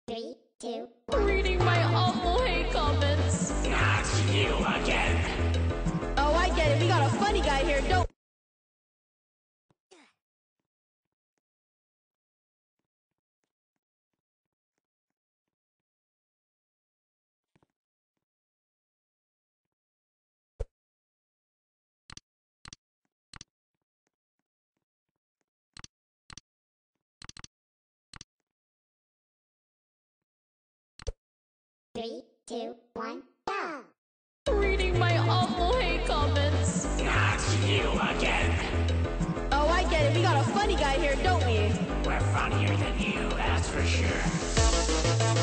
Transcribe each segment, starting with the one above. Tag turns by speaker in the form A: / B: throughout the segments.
A: 3, 2.
B: Reading my awful hate comments.
C: Not you again.
B: Oh, I get it. We got a funny guy here, don't
A: Three, two, one, go!
B: Reading my awful hate comments.
C: Not you again.
B: Oh, I get it. We got a funny guy here, don't we?
C: We're funnier than you, that's for sure.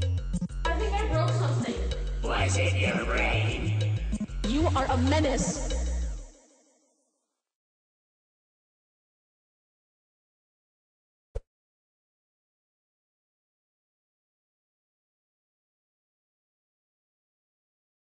C: Was it your brain?
B: You are a menace.